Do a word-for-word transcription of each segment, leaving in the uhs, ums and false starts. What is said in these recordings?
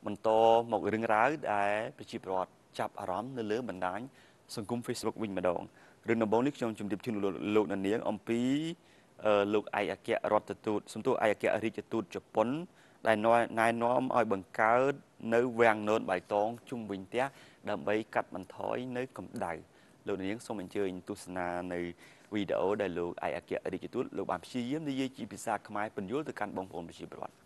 បន្តមករឿងរ៉ាវដែលប្រជាពលរដ្ឋចាប់អារម្មណ៍នៅលើបណ្ដាញសង្គម Facebook វិញម្ដងរឿងដំបូងនេះខ្ញុំជម្រាបជូនលោកអ្នកនាងអំពីលោកឯកអគ្គរដ្ឋទូតសំទោសឯកអគ្គរាជទូតជប៉ុនដែលណែនាំឲ្យបង្កើតនៅវាំងននបៃតងជុំវិញផ្ទះដើម្បីកាត់បន្ថយនៅកម្ដៅលោកនាងសូមអញ្ជើញទស្សនានៅវីដេអូដែលលោកឯកអគ្គរាជទូតលោកបានព្យាយាមនិយាយជាភាសាខ្មែរពន្យល់ទៅកាន់បងប្អូនប្រជាពលរដ្ឋ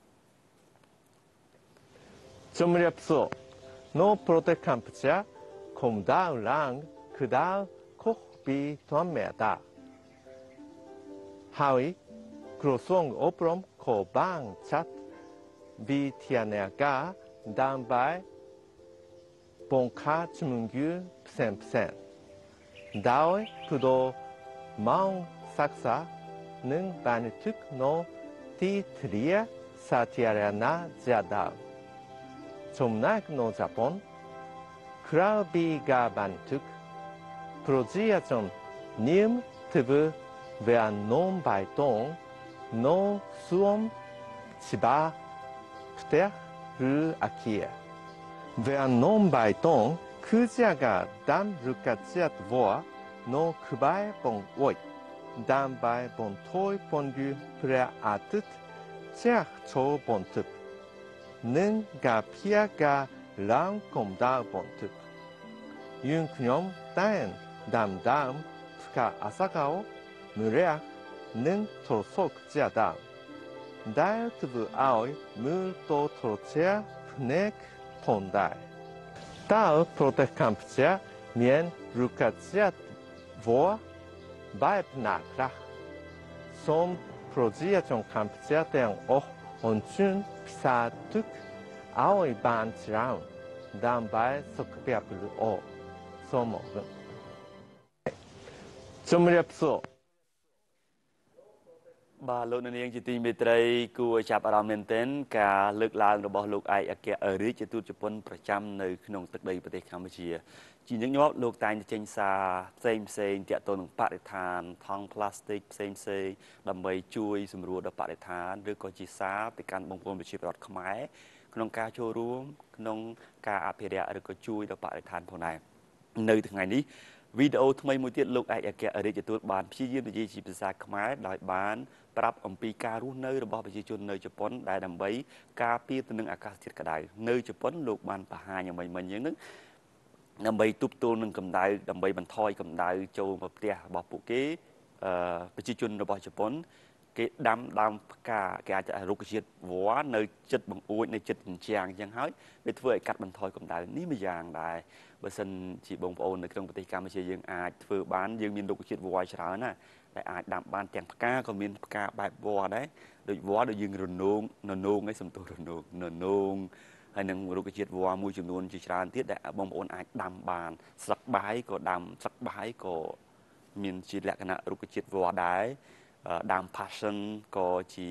ជំរាបសួរ No Protect Campuchia kom daar lang gedaan koch bi toameda Hai krosong oprom ko bang chat bi tianaga dan by bonka chmungu psen psen Dao pudo maung saksa nung banituk no ti tria satiarana jadao Somnak no Japon, Krabi Gabantuk, Projiation Nim Tubu Vea Non Baiton, No Suom Chiba Pter Ru Akia. Vea Non Baiton, Kujaga Dam Rukachiat Voa, No Kubai Bon Oi, Dam Bai Bon Toy Bondu Pre Atut, Chiach Cho Bon Tup. Nen ga pia ga lang kom da bontuk. Yun knyom daen dam dam fuka asakao mureak nen torosok jia dam. Dae tubu aoi mul to torochea pnek pondai. Dao protect Campuchia mien rukachia voa baip nakra. Som projiation Campuchia ten oh onchun pisa tuk aoi ban chirang dan by sokpiapulu o somo chumriapso បាទលោកនាងជាទីមេត្រីគួរចាប់អារម្មណ៍មែនទែនការលើកឡើងរបស់លោកឯកអគ្គរាជទូតជប៉ុនប្រចាំនៅក្នុងទឹកដីប្រទេសកម្ពុជាជាញឹកញាប់លោកតែងតែចេញសារផ្សេងផ្សេងទាក់ទងនឹងបរិស្ថានថង់ប្លាស្ទិកផ្សេងផ្សេងដើម្បីជួយសម្រួលដល់បរិស្ថានឬក៏ជាសារទៅកាន់បងប្អូនប្រជាពលរដ្ឋខ្មែរក្នុងការចូលរួមក្នុងការអភិរក្សឬក៏ជួយដល់បរិស្ថានផងដែរនៅថ្ងៃនេះវីដេអូថ្មីមួយទៀតលោកឯកអគ្គរាជទូតបានព្យាយាមនិយាយជាភាសាខ្មែរដោយបានប្រាប់អំពីការរស់នៅរបស់ប្រជាជននៅជប៉ុនដែលដើម្បីការពារទៅនឹងអាកាសធាតុក្តៅនៅជប៉ុនលោកបានបង្ហាញយ៉ាងមិញៗហ្នឹងដើម្បីទប់ទល់នឹងកម្ដៅដើម្បីបន្ថយកម្ដៅចូលមកផ្ទះរបស់ពួកគេអឺប្រជាជនរបស់ជប៉ុនគេដាំដើមផ្កាគេអាចរុក្ខជាតិវល្លិនៅចិត្តបង្អួចនៅចិត្តជញ្ជាំងអញ្ចឹងហើយវាធ្វើឲ្យកាត់បន្ថយកម្ដៅនេះមួយយ៉ាងដែរបើសិនជាបងប្អូននៅក្នុងប្រទេសកម្ពុជាយើងអាចធ្វើបានយើងមានរុក្ខជាតិវល្លិច្រើនណាដែលអាចដាំបានទាំងផ្កាក៏មានផ្កាបែបវល្លិដែរដូចវល្លិដូចយើងរនោងននោងឯសំទោសរនោងននោងហើយនឹងរុក្ខជាតិវល្លិមួយចំនួនជាច្រើនទៀតដែលបងប្អូនអាចដាំបានស្លឹកបាយក៏ដាំស្លឹកបាយក៏មានជាលក្ខណៈរុក្ខជាតិវល្លិដែរដើម passion ក៏ជា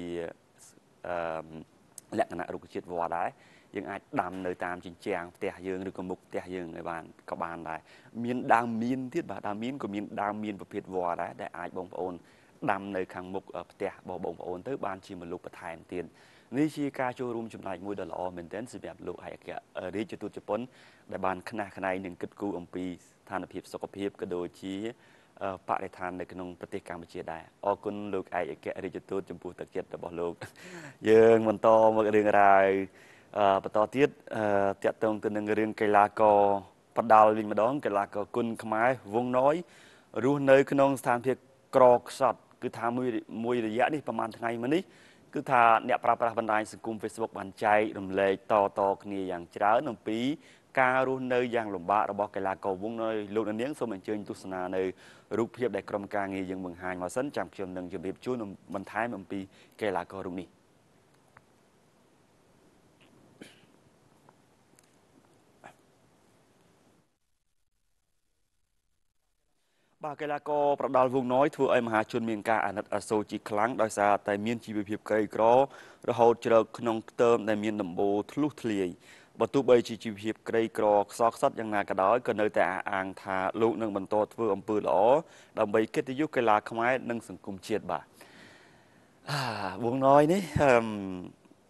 លក្ខណៈរុក្ខជាតិវល្លិដែរយើងអាចដាំនៅតាមជញ្ជាំងផ្ទះយើងឬក៏មុខផ្ទះយើងឲ្យបានក៏បានដែរមានដើមមៀនទៀតបាទដើមមៀនក៏មានដើមមៀនប្រភេទវល្លិដែរដែលអាចបងប្អូនដាំនៅខាងមុខផ្ទះរបស់បងប្អូនទៅបានជាម្លប់បន្ថែមទៀតនេះជាការចូលរួមចំណែកមួយដ៏ល្អមែនទែនសម្រាប់លោកឯកអគ្គរាជទូតជប៉ុនដែលបានខ្នះខ្នែងនឹងគិតគូរអំពីស្ថានភាពសុខភាពក៏ដូចជាបរិស្ថាននៅក្នុងប្រទេសកម្ពុជាដែរអរគុណលោកឯកអគ្គរាជទូតចំពោះទឹកចិត្តរបស់លោកយើងបន្តមករឿងរ៉ាវបន្តទៀតតាក់ទងទៅនឹងរឿងកីឡាករបដាល់វិញម្ដងកីឡាករគុណខ្មែរវងណយរស់នៅក្នុងស្ថានភាពក្រខ្សត់គឺថាមួយមួយរយៈនេះប្រហែលថ្ងៃមកនេះគឺថាអ្នកប្រើប្រាស់បណ្ដាញសង្គម Facebook បានចែករំលែកតតគ្នាយ៉ាងច្រើនអំពីការរស់នៅយ៉ាងលំបាករបស់កីឡាករវងណយលោកនាងសូមអញ្ជើញទស្សនានៅរូបភាពដែលក្រុមការងារយើងបង្ហាញមកសិនចាំខ្ញុំនឹងជម្រាបជូនបន្ថែមអំពីកីឡាកររូបនេះបាទកីឡាករប្រដាល់វងណយធ្វើឲ្យមហាជនមានការអាណិតអាសូរជាខ្លាំងដោយសារតែមានជីវភាពក្រីក្ររហូតជ្រកក្នុងខ្ទមដែលមានដំបូលធ្លុះធ្លាយបើទោះបីជាជីវភាពក្រីក្រខ្សោយខ្សត់យ៉ាងណាក៏ដោយក៏នៅតែអះអាងថាលោកនឹងបន្តធ្វើអំពើល្អដើម្បីកិត្តិយសកីឡាខ្មែរនិងសង្គមជាតិបាទវងណយនេះ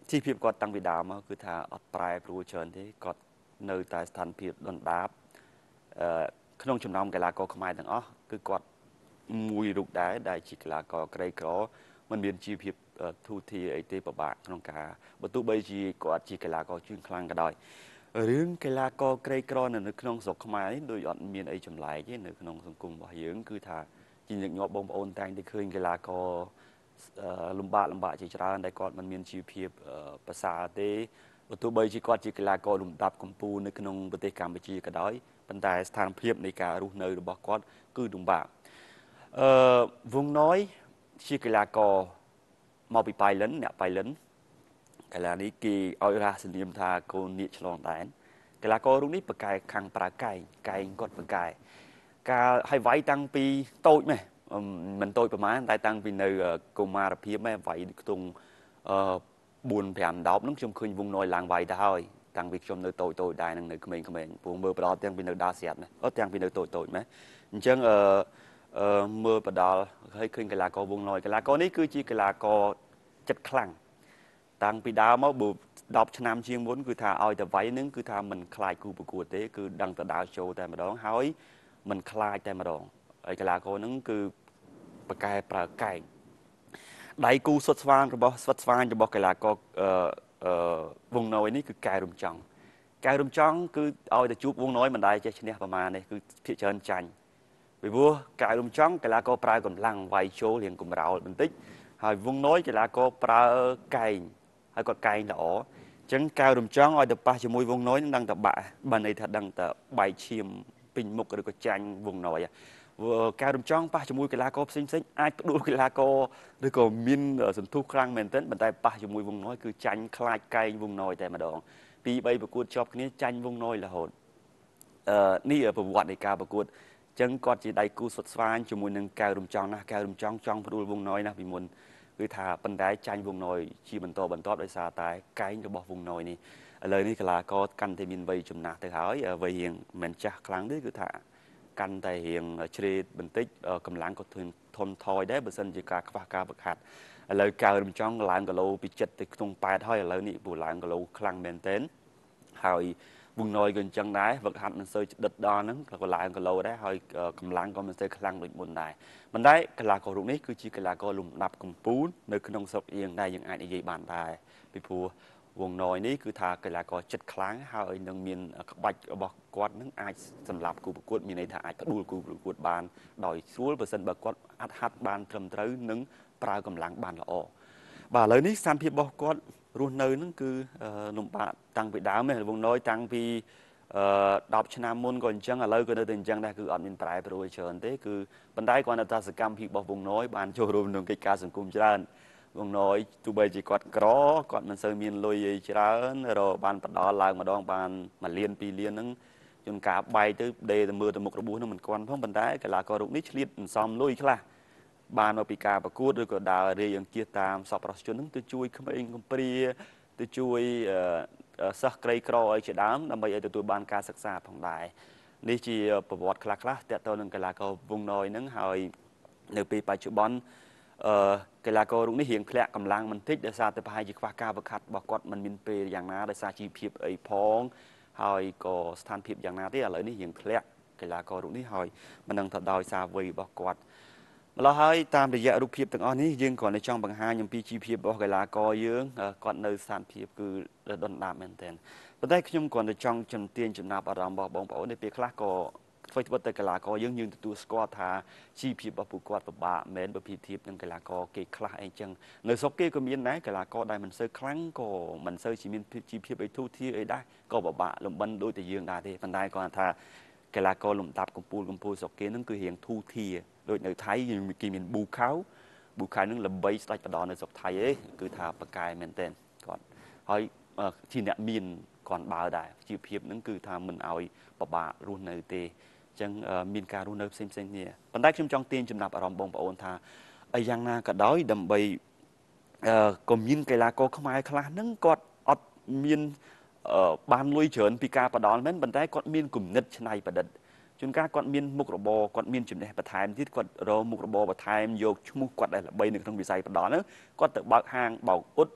ជីវភាពគាត់តាំងពីដើមមកគឺថាអត់ប្រែប្រួលច្រើនទេគាត់នៅតែស្ថានភាពដុនដាបអឺក្នុងចំណោមកីឡាករខ្មែរទាំងអស់គឺគាត់មួយរូបដែរដែលជាកីឡាករក្រីក្រមិនមានជីវភាពធូរធារអីទេពិបាកក្នុងការបើទោះបីជាគាត់ជាកីឡាករជើងខ្លាំងក៏ដោយរឿងកីឡាករក្រីក្រនៅក្នុងស្រុកខ្មែរនេះដូចអត់មានអីចម្លែកទេនៅក្នុងសង្គមរបស់យើងគឺថាជាញឹកញាប់បងប្អូនតែងតែឃើញកីឡាករលំបាកលំបាកជាច្រើនដែលគាត់មិនមានជីវភាពប្រសើរទេបើទោះបីជាគាត់ជាកីឡាករលំដាប់កំពូលនៅក្នុងប្រទេសកម្ពុជាក៏ដោយប៉ុន្តែស្ថានភាពនៃការរស់នៅរបស់គាត់គឺលំបាកអឺវងណយជាកីឡាករមកពីប៉ៃលិនអ្នកប៉ៃលិនកីឡានេះគេឲ្យរះសនាមថាកូននាគឆ្លងដែនកីឡាកររូបនេះបកកែខាងប្រើកែងកែងគាត់បកកែការឲ្យវាយតាំងពីតូចម៉េះមិនតូចប្រហែលតែតាំងពីនៅកុមារភាពម៉េះវាយខ្ទង់អឺbốn 5 ដប់ហ្នឹងខ្ញុំឃើញវងណយឡើងវាយទៅហើយតាំងពីខ្ញុំនៅតូចតូចដែរនឹងនៅក្មេងៗពូមើលបដទាំងពីនៅដាស្រាត់ម៉េះអត់ទាំងពីនៅតូចតូចម៉េះអញ្ចឹងអឺអឺមើលបដហើយឃើញកីឡាករវងណយកីឡាករនេះគឺជាកីឡាករចិត្តខ្លាំងតាំងពីដើមមកបើដប់ឆ្នាំជាងមុនគឺថាឲ្យតែវាយនឹងគឺថាមិនខ្លាចគូប្រកួតទេគឺដឹងតែដើរចូលតែម្ដងហើយមិនខ្លាចតែម្ដងហើយកីឡាករហ្នឹងគឺបកកែប្រើកែងដៃគូសុតស្វាងរបស់សុតស្វាងរបស់កីឡាករអឺអឺវងណយនេះគឺកែរំចង់កែរំចង់គឺឲ្យតែជួបវងណយមិនដែលចេះឈ្នះប្រមាណនេះគឺភាគច្រើនចាញ់ពីព្រោះកែរំចង់កីឡាករប្រើកម្លាំងវាយចូលរៀងកម្រោលបន្តិចហើយវងណយកីឡាករប្រើកែងហើយគាត់កែងល្អអញ្ចឹងកែរំចង់ឲ្យទៅប៉ះជាមួយវងណយនឹងដឹងតែបាក់បានន័យថាដឹងតែបែកឈាមពេញមុខឬក៏ចាញ់វងណយកែរំចង់ប៉ះជាមួយកីឡាករផ្សេងផ្សេងអាចផ្ដួលកីឡាករឬក៏មានសន្ទុះខ្លាំងមែនទែនប៉ុន្តែប៉ះជាមួយវងណយគឺចាញ់ខ្លាចកែងវងណយតែម្ដងពីរបីប្រកួតជាប់គ្នាចាញ់វងណយរហូតអឺនេះប្រវត្តិនៃការប្រកួតអញ្ចឹងគាត់ជាដៃគូសុតស្វាញជាមួយនឹងកែវរំចង់ណាស់កែវរំចង់ចង់ផ្ដួលវងណយណាស់ពីមុនគឺថាប៉ុន្តែចាញ់វងណយជាបន្តបន្ទាប់ដោយសារតែកែងរបស់វងណយនេះឥឡូវនេះកីឡាករកាន់តែមានវ័យចំណាស់ទៅហើយវ័យរៀងមិនចាស់ខ្លាំងទេគឺថាកាន់តែរៀងជ្រេតបន្តិចកម្លាំងក៏ធន់ធន់ថយដែរបើសិនជាការខ្វះការវឹកហាត់ឥឡូវកែវរំចង់ឡើងគីឡូពីចិត្តទៅខ្ទង់ប៉ែតហើយឥឡូវនេះពូឡើងគីឡូខ្លាំងមែនទែនហើយវងណយក៏អញ្ចឹងដែរវឹកហាត់មិនសូវដិតដល់ហ្នឹងក៏ឡើងគីឡូដែរហើយកម្លាំងក៏មិនសូវខ្លាំងដូចមុនដែរប៉ុន្តែកីឡាកររូបនេះគឺជាកីឡាករលំដាប់កំពូលនៅក្នុងស្រុកយើងដែរយើងអាចនិយាយបានដែរពីព្រោះវងណយនេះគឺថាកីឡាករចិត្តខ្លាំងហើយនឹងមានក្បាច់របស់គាត់នឹងអាចសម្រាប់គូប្រកួតមានន័យថាអាចផ្ដួលគូប្រកួតបានដោយស្រួលបើសិនបើគាត់អាចហាត់បានត្រឹមត្រូវនិងប្រើកម្លាំងបានល្អបាទឥឡូវនេះស្ថានភាពរបស់គាត់រស់នៅនឹងគឺលំបាកតាំងពីដើមវងណយតាំងពីអឺដប់ឆ្នាំមុនក៏អញ្ចឹងឥឡូវក៏នៅតែអញ្ចឹងដែរគឺអត់មានប្រែប្រួលច្រើនទេគឺប៉ុន្តែគាត់នៅតែសកម្មភាពរបស់វងណយបានចូលរួមក្នុងកិច្ចការសង្គមច្រើនវងណយទោះបីជាគាត់ក្រគាត់មិនសូវមានលុយអីច្រើនរកបានបដល់ឡើងម្ដងបានមួយលានពីរលានហ្នឹងជួនកាលបែកទៅដេទៅមើលទៅមុខរបួសហ្នឹងមិនគាត់ផងប៉ុន្តែកីឡាកររូបនេះឆ្លៀតសន្សំលុយខ្លះបានមកពីការប្រកួតឬក៏ដើររាយអង្គាសតាមសប្បុរសជនហ្នឹងទៅជួយក្មេងកំព្រាទៅជួយសិស្សក្រីក្រឲ្យជាដើមដើម្បីឲ្យទទួលបានការសិក្សាផងដែរនេះជាប្រវត្តិខ្លះខ្លះទាក់ទងនឹងកីឡាករវងណយហ្នឹងហើយនៅពេលបច្ចុប្បន្នអឺកីឡាកររូបនេះរៀងធ្លាក់កម្លាំងបន្តិចដោយសារតែប្រហែលជាខ្វះការវឹកហាត់របស់គាត់មិនមានពេលយ៉ាងណាដោយសារជីវភាពអីផងហើយក៏ស្ថានភាពយ៉ាងណាទេឥឡូវនេះរៀងធ្លាក់កីឡាកររូបនេះហើយមិនដឹងថាដោយសារវ័យរបស់គាត់ម្ល៉េះហើយតាមរយៈរូបភាពទាំងអស់នេះយើងគ្រាន់តែចង់បង្ហាញអំពីជីវភាពរបស់កីឡាករយើងគាត់នៅស្ថានភាពគឺដុនដាបមែនទែនប៉ុន្តែខ្ញុំគ្រាន់តែចង់ជំទាញចំណាប់អារម្មណ៍របស់បងប្អូននៅពេលខ្លះក៏ធ្វើធ្វើតែកីឡាករយើងយើងទទួលស្គាល់ថាជីវភាពរបស់ពួកគាត់ពិបាកមែនបើប្រៀបធៀបនឹងកីឡាករគេខ្លះអីចឹងនៅស្រុកគេក៏មានដែរកីឡាករដែលមិនសូវខ្លាំងក៏មិនសូវជាមានជីវភាពអីធូរធារអីដែរក៏ពិបាកលំបិនដូចតែយើងដែរទេប៉ុន្តែគាត់ថាកីឡាករលំដាប់កំពូលកំពូលស្រុកគេហ្នឹងគឺរៀងធូរធារដូចនៅថៃគេមានប៊ូខៅប៊ូខៅហ្នឹងល្បីស្ដេចបដរនៅស្រុកថៃឯងគឺថាបកែមែនទែនគាត់ហើយជាអ្នកមានគាត់បើដែរជីវភាពហ្នឹងគឺថាមិនឲ្យពិបាករស់នៅទេចឹងមានការរស់នៅផ្សេងផ្សេងគ្នាប៉ុន្តែខ្ញុំចង់ទាញចំណាប់អារម្មណ៍បងប្អូនថាអីយ៉ាងណាក៏ដោយដើម្បីអឺក៏មានកីឡាករខ្មែរខ្លះហ្នឹងគាត់អត់មានបានលុយច្រើនពីការបដលមែនប៉ុន្តែគាត់មានគំនិតច្នៃប្រឌិតជួនកាលគាត់មានមុខរបរគាត់មានចំណេះបន្ថែមទៀតគាត់រកមុខរបរបន្ថែមយកឈ្មោះគាត់ដែលល្បីនៅក្នុងវិស័យបដលហ្នឹងគាត់ទៅបើកហាងបោកអ៊ុត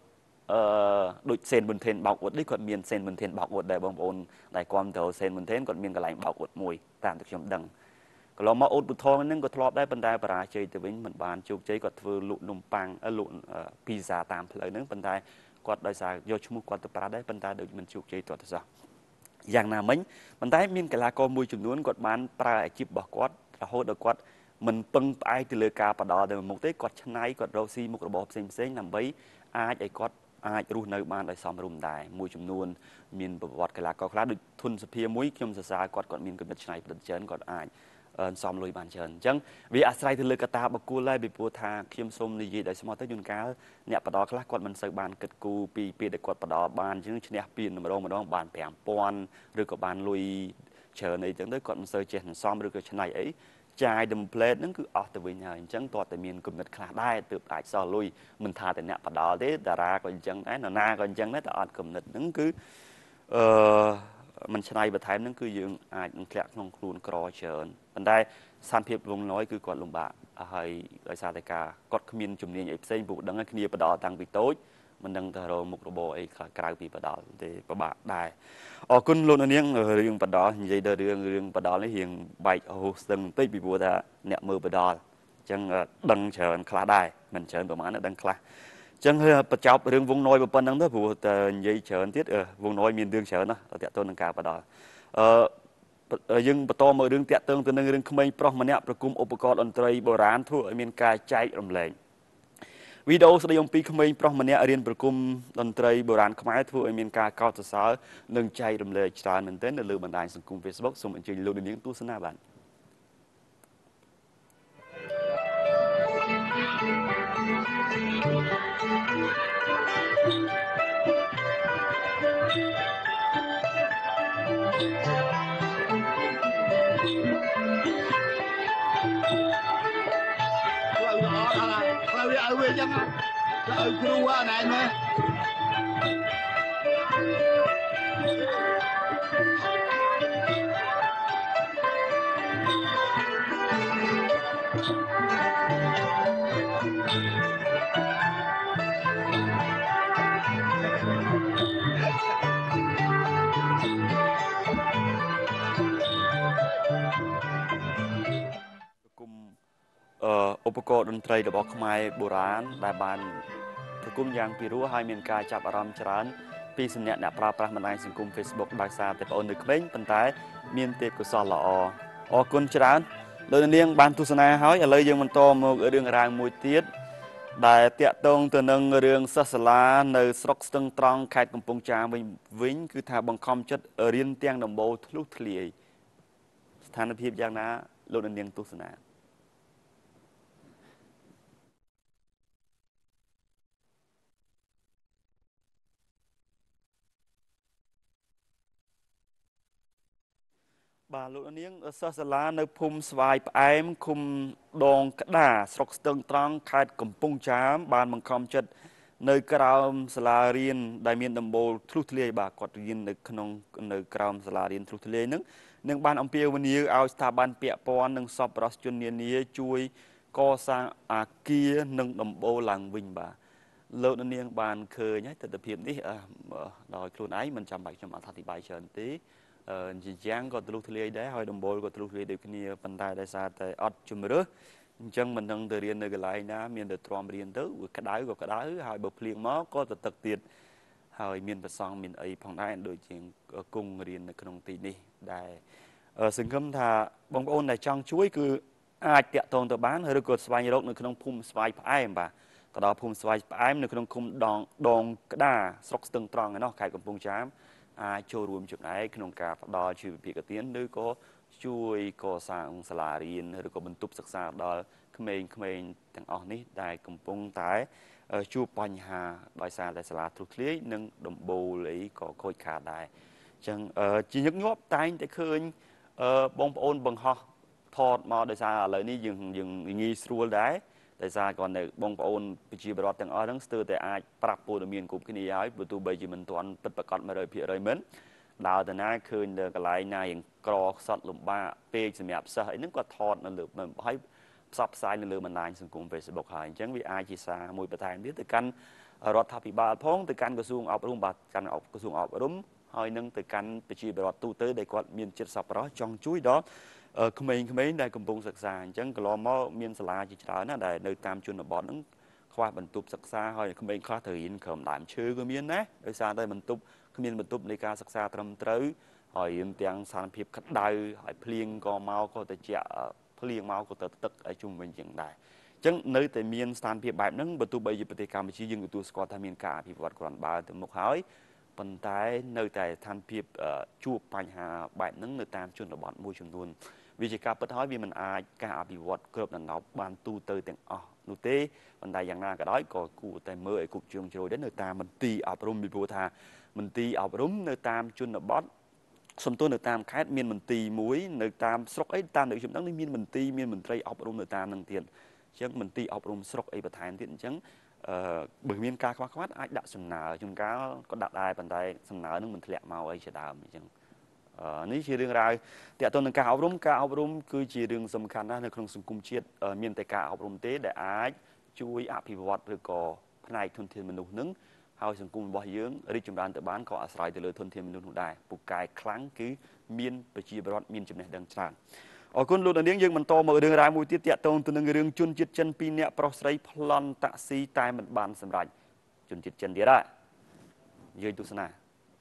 ដូចសេនប៊ុនថេនបោកអ៊ុតនេះគាត់មានសេនប៊ុនថេនបោកអ៊ុតដែរបងប្អូនដែលគាំទ្រសេនប៊ុនថេនគាត់មានកន្លែងបោកអ៊ុតមួយតាមតែខ្ញុំដឹងកន្លងមកអ៊ុតពុទ្ធហ្នឹងក៏ធ្លាប់ដែរប៉ុន្តែបរាជ័យទៅវិញមិនបានជោគជ័យគាត់ធ្វើលក់នំប៉័ងលក់ពីហ្សាតាមផ្លូវហ្នឹងប៉ុន្តែគាត់ដោយសារយកឈ្មោះគាត់ទៅប្រាស់ដែរប៉ុន្តែដូចមិនជោគជ័យទាល់តែសោះយ៉ាងណាមិញប៉ុន្តែមានកីឡាករមួយចំនួនគាត់បានប្រើអាជីពរបស់គាត់រហូតដល់គាត់មិនពឹងផ្អែកទៅលើការផ្ដល់ទៅមុខទេគាត់ច្នៃគាត់រកស៊ីមុខរបរផ្សេងផ្សេងដើម្បីអាចឲ្យគាត់អាចរស់នៅបានដោយសមរម្យដែរមួយចំនួនមានប្រវត្តិកីឡាករខ្លះដូចធុនសុភាមួយខ្ញុំសរសើរគាត់គាត់មានគំនិតច្នៃប្រឌិតច្រើនគាត់អាចសំលុយបានច្រើនអញ្ចឹងវាអាស្រ័យទៅលើកត្តាបកគោលដែរពីព្រោះថាខ្ញុំសូមនិយាយដោយស្មោះទៅជួនកាលអ្នកផ្ដល់ខ្លះគាត់មិនសូវបានគិតគូរពីពេលដែលគាត់ផ្ដល់បានអញ្ចឹងឈ្នះពីម្ដងម្ដងបានប្រាំពាន់ឬក៏បានលុយច្រើនអីចឹងទៅគាត់មិនសូវចេះសន្សំឬក៏ច្នៃអីចាយ template ហ្នឹងគឺអស់ទៅវិញហើយអញ្ចឹងតើតែមានគំនិតខ្លះដែរទើបអាចសោះលុយមិនថាតែអ្នកផ្ដល់ទេតារាក៏អញ្ចឹងដែរនរណាក៏អញ្ចឹងដែរតែអត់គំនិតហ្នឹងគឺអឺមិនឆ្នៃបន្ថែមហ្នឹងគឺយើងអាចនឹងធ្លាក់ក្នុងខ្លួនក្រច្រើនប៉ុន្តែស្ថានភាពវងណយគឺគាត់លំបាកហើយដោយសារតែការគាត់គ្មានជំនាញអីផ្សេងព្រោះដឹងថាគ្នាបដលតាំងពីតូចមិនដឹងទៅរកមុខរបរអីក្រៅពីបដលទេពិបាកដែរអរគុណលោកនាងរឿងបដលនិយាយដល់រឿងរឿងបដលនេះរៀងបែកហូរស្ទឹងបន្តិចពីព្រោះថាអ្នកមើលបដលអញ្ចឹងដឹងច្រើនខ្លះដែរមិនច្រើនប្រហែលដឹងខ្លះអញ្ចឹងបញ្ចប់រឿងវងណយប៉ុណ្្នឹងទៅព្រោះតែនិយាយច្រើនទៀតវងណយមានរឿងច្រើនណាស់តាក់ទងនឹងការបដលអឺយើងបន្តមើលរឿងតាក់ទងទៅនឹងរឿងក្មេងប្រុសម្នាក់ប្រគំឧបករណ៍តន្ត្រីបុរាណធ្វើឲ្យមានការចែករំលែកវីដេអូស្ដីអំពីក្មេងប្រុសម្នាក់រៀនប្រគំតន្ត្រីបុរាណខ្មែរធ្វើឲ្យមានការកោតសរសើរនិងចែករំលែកច្រើនមែនទែននៅលើបណ្ដាញសង្គម Facebook សូមអញ្ជើញលោកនាងទស្សនាបាទឲ្យវាចឹងទៅឲ្យគ្រូអាណែមើលឧបករណ៍តន្ត្រីរបស់ខ្មែរបុរាណដែលបានប្រគំយ៉ាងពិរោះហើយមានការចាប់អារម្មណ៍ច្រើនពីសំណាក់អ្នកប្រើប្រាស់បណ្ដាញសង្គម Facebook ដោយសារតែបងប្អូននៅក្មេងប៉ុន្តែមានទេពកោសល្យល្អអរគុណច្រើនលោកនាងបានទស្សនាហើយឥឡូវយើងបន្តមករឿងរ៉ាវមួយទៀតដែលតាក់ទងទៅនឹងរឿងសិស្សសាលានៅស្រុកស្ទឹងត្រង់ខេត្តកំពង់ចាមវិញវិញគឺថាបង្ខំចិត្តរៀនទាំងដំបូលធ្លុះធ្លាយស្ថានភាពយ៉ាងណាលោកនាងទស្សនាបាទលោកនាងសិស្សសាលានៅភូមិស្វាយផ្អែមឃុំដងក្តារស្រុកស្ទឹងត្រង់ខេត្តកំពង់ចាមបានបង្ខំចិត្តនៅក្រោមសាលារៀនដែលមានដំបូលធ្លុះធ្លាយបាទគាត់រៀននៅក្នុងនៅក្រោមសាលារៀនធ្លុះធ្លាយនឹងនឹងបានអំពាវនាវឲ្យស្ថាប័នពាក់ព័ន្ធនិងសប្បុរសជននានាជួយកសាងអគារនិងដំបូលឡើងវិញបាទលោកនាងបានឃើញហើយទស្សនវិជ្ជានេះដោយខ្លួនឯងមិនចាំបាច់ខ្ញុំអធិប្បាយច្រើនទេជាយ៉ាងក៏ធ្លុះធ្លាយដែរហើយដំបូលក៏ធ្លុះធ្លាយដូចគ្នាប៉ុន្តែដោយសារតែអត់ជំរឿសអញ្ចឹងមិននឹងទៅរៀននៅកន្លែងណាមានតែទ្រាំរៀនទៅក្តៅក៏ក្តៅហើយបើភ្លៀងមកក៏ទៅទឹកទៀតហើយមានប្រសងមានអីផងដែរដូចជាគង់រៀននៅក្នុងទីនេះដែរសង្ឃឹមថាបងប្អូនដែលចង់ជួយគឺអាចតាក់ទងទៅបានឬក៏ស្វែងរកនៅក្នុងភូមិស្វាយផ្អែមបាទទៅដល់ភូមិស្វាយផ្អែមនៅក្នុងឃុំដងដងក្តារស្រុកស្ទឹងត្រង់ឯណោះខេត្តកំពង់ចាមអាចចូលរួមចំណែកក្នុងការផ្ដល់ជីវភាពទានឬក៏ជួយកសាងសាលារៀនឬក៏បន្ទប់សិក្សាដល់ក្មេងៗទាំងអស់នេះដែលកំពុងតែជួបបញ្ហាដោយសារតែសាលាធ្លុះធ្លាយនិងដំបូលអីក៏ខូចខាតដែរអញ្ចឹងជាញឹកញាប់តែងតែឃើញបងប្អូនបង្ហោះថតមកដោយសារឥឡូវនេះយើងយើងងាយស្រួលដែរដោយសារគាត់នៅបងប្អូនប្រជាពលរដ្ឋទាំងអស់ហ្នឹងស្ទើរតែអាចប្រាប់ព័ត៌មានគ្រប់គ្នាហើយបើទោះបីជាមិនទាន់ពិតប្រាកដមួយរយភាគរយមិនដើរទៅណាឃើញនៅកន្លែងណាយ៉ាងក្រខ្សត់លំបាកពេកសម្រាប់សិស្សអីហ្នឹងគាត់ថតនៅលើហើយផ្សព្វផ្សាយនៅលើបណ្ដាញសង្គម Facebook ហើយអញ្ចឹងវាអាចជាសារមួយបន្ថែមទៀតទៅកាន់រដ្ឋាភិបាលផងទៅកាន់ក្រសួងអប់រំបាទកាន់ក្រសួងអប់រំហើយនឹងទៅកាន់ប្រជាពលរដ្ឋទូទៅដែលគាត់មានចិត្តសប្បុរសចង់ជួយដល់ក្មេងៗដែលកំពុងសិក្សាអញ្ចឹងកន្លងមកមានសាលាជាច្រើនណាដែលនៅតាមជនបទហ្នឹងខ្វះបន្ទប់សិក្សាហើយក្មេងខ្លះទៅរៀនក្រោមដើមឈើក៏មានណាដោយសារតែបន្ទប់គ្មានបន្ទប់នៃការសិក្សាត្រឹមត្រូវហើយរៀនទាំងស្ថានភាពក្តៅហើយភ្លៀងក៏មកក៏ត្រជាក់ភ្លៀងមកក៏ទៅទឹកឲ្យជុំវិញជាងដែរអញ្ចឹងនៅតែមានស្ថានភាពបែបហ្នឹងបើទោះបីជាប្រទេសកម្ពុជាយើងទទួលស្គាល់ថាមានការអភិវឌ្ឍគ្រាន់បើទៅមុខហើយប៉ុន្តែនៅតែស្ថានភាពជួបបញ្ហាបែបហ្នឹងនៅតាមជនបទមួយចំនួនវាជាការពិតហើយវាមិនអាចការអភិវឌ្ឍគ្រប់ដណ្ដប់បានទូទៅទាំងអស់នោះទេប៉ុន្តែយ៉ាងណាក៏ដោយក៏គួរតែមើលឲ្យគ្រប់ជ្រុងជ្រោយដែរនៅតាមមន្ទីរអប់រំពីព្រោះថាមន្ទីរអប់រំនៅតាមជនបទសំទោសនៅតាមខេត្តមានមន្ទីរមួយនៅតាមស្រុកអីតាមនៅខ្ញុំដឹងនេះមានមន្ទីរមានមន្ត្រីអប់រំនៅតាមនឹងទៀតអញ្ចឹងមន្ទីរអប់រំស្រុកអីបន្ថែមទៀតអញ្ចឹងអឺបើមានការខ្វះខ្វាត់អាចដាក់សំណើជួនកាលក៏ដាក់ដែរប៉ុន្តែសំណើនឹងមិនធ្លាក់មកអីជាដើមអញ្ចឹងនេះជារឿងរ៉ាវទាក់ទងនឹងការអប់រំការអប់រំគឺជារឿងសំខាន់ណាស់នៅក្នុងសង្គមជាតិមានតែការអប់រំទេដែលអាចជួយអភិវឌ្ឍឬក៏ផ្នែកធនធានមនុស្សនឹងហើយសង្គមរបស់យើងរីកចម្រើនទៅបានក៏អាស្រ័យទៅលើធនធានមនុស្សនោះដែរពូកែខ្លាំងគឺមានប្រជាពលរដ្ឋមានចំណេះដឹងច្រើនអរគុណលោកនាងយើងបន្តមករឿងរ៉ាវមួយទៀតទាក់ទងទៅនឹងរឿងជនជាតិចិនពីរនាក់ប្រុសស្រីប្លន់តាក់ស៊ីតែមិនបានសម្រេចជនជាតិចិនទៀតដែរយើងទស្សនា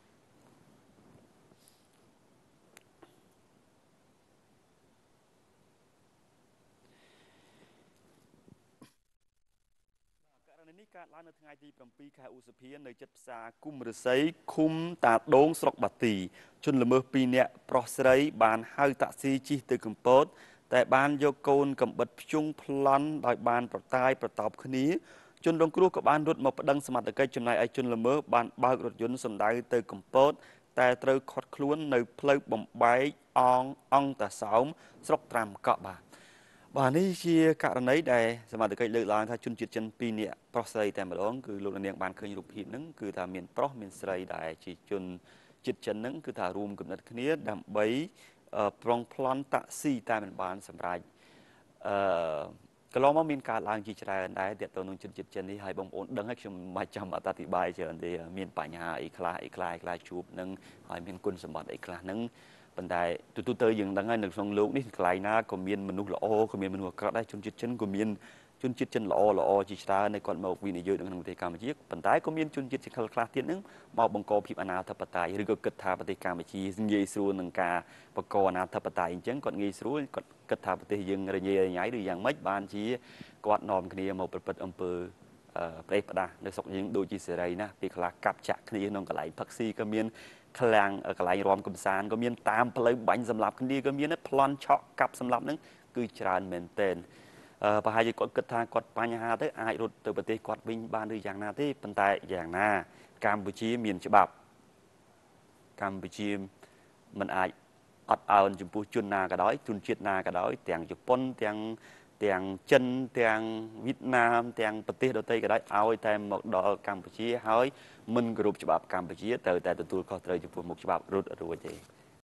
នេះកើតឡើងនៅថ្ងៃទីប្រាំពីរខែឧសភានៅជិតផ្សារគុំរស័យឃុំតាដូងស្រុកបាទីជនល្មើសពីរនាក់ប្រុសស្រីបានហៅតាក់ស៊ីជិះទៅកំពតតែបានយកកូនកំបិតភ្ជុងប្លន់ដោយបានប្រតាយប្រតោបគ្នាជនរងគ្រោះក៏បានរត់មកប្តឹងសមត្ថកិច្ចចំណែកឯជនល្មើសបានបើករថយន្តសម្ដៅទៅកំពតតែត្រូវខត់ខ្លួននៅផ្លូវបំបែកអងអង្គតាសោមស្រុកត្រាំកក់បាទបាទនេះជាករណីដែលសមាជិកលើកឡើងថាជនជាតិចិនពីរនាក់ប្រុសស្រីតែម្ដងគឺលោកនាងបានឃើញរូបភាពហ្នឹងគឺថាមានប្រុសមានស្រីដែលជាជនជាតិចិនហ្នឹងគឺថារួមគំនិតគ្នាដើម្បីប្រុងប្លន់តាក់ស៊ីតែមិនបានសម្រេចអឺកន្លងមកមានការឡើងជាច្រើនដែរទាក់ទងនឹងជនជាតិចិននេះហើយបងប្អូនដឹងហើយខ្ញុំមិនចាំអធិប្បាយច្រើនទេមានបញ្ហាអីខ្លះអីខ្លះខ្លះជួបនឹងហើយមានគុណសម្បត្តិអីខ្លះហ្នឹងប៉ុន្តែទូទៅយើងដឹងហើយនៅក្នុងលោកនេះកន្លែងណាក៏មានមនុស្សល្អក៏មានមនុស្សអាក្រក់ដែរជនជាតិចិនក៏មានជនជាតិចិនល្អល្អជាច្រើននៃគាត់មកវិនិយោគនៅក្នុងប្រទេសកម្ពុជាប៉ុន្តែក៏មានជនជាតិចិនខ្លះទៀតហ្នឹងមកបង្កភាពអនាធិបតេយ្យឬក៏គិតថាប្រទេសកម្ពុជាងាយស្រួលនឹងការបង្កអនាធិបតេយ្យអញ្ចឹងគាត់ងាយស្រួលគាត់គិតថាប្រទេសយើងរញ៉េរញ៉ៃឬយ៉ាងម៉េចបានជាគាត់នាំគ្នាមកប្រព្រឹត្តអំពើប្រេះផ្ដាស់នៅស្រុកយើងដូចជាសេរីណាពេលខ្លះកាប់ចាក់គ្នាក្នុងកន្លែងផឹកស៊ីក៏មានខ្លាំងកន្លែងរំកំសាន្តក៏មានតាមផ្លូវបាញ់សម្លាប់គ្នាក៏មានប្លន់ឆក់កាប់សម្លាប់ហ្នឹងគឺច្រើនមែនទែនប្រហែលជាគាត់គិតថាគាត់បញ្ហាទៅអាចរត់ទៅប្រទេសគាត់វិញបានឬយ៉ាងណាទេប៉ុន្តែយ៉ាងណាកម្ពុជាមានច្បាប់កម្ពុជាមិនអាចអត់អោនចំពោះជនណាក៏ដោយជនជាតិណាក៏ដោយទាំងជប៉ុនទាំងទាំងចិនទាំងវៀតណាមទាំងប្រទេសដទៃក៏ដោយឲ្យតែមកដល់កម្ពុជាហើយមិនគោរពច្បាប់កម្ពុជាត្រូវតែទទួលខុសត្រូវចំពោះមុខច្បាប់រត់រួចទេ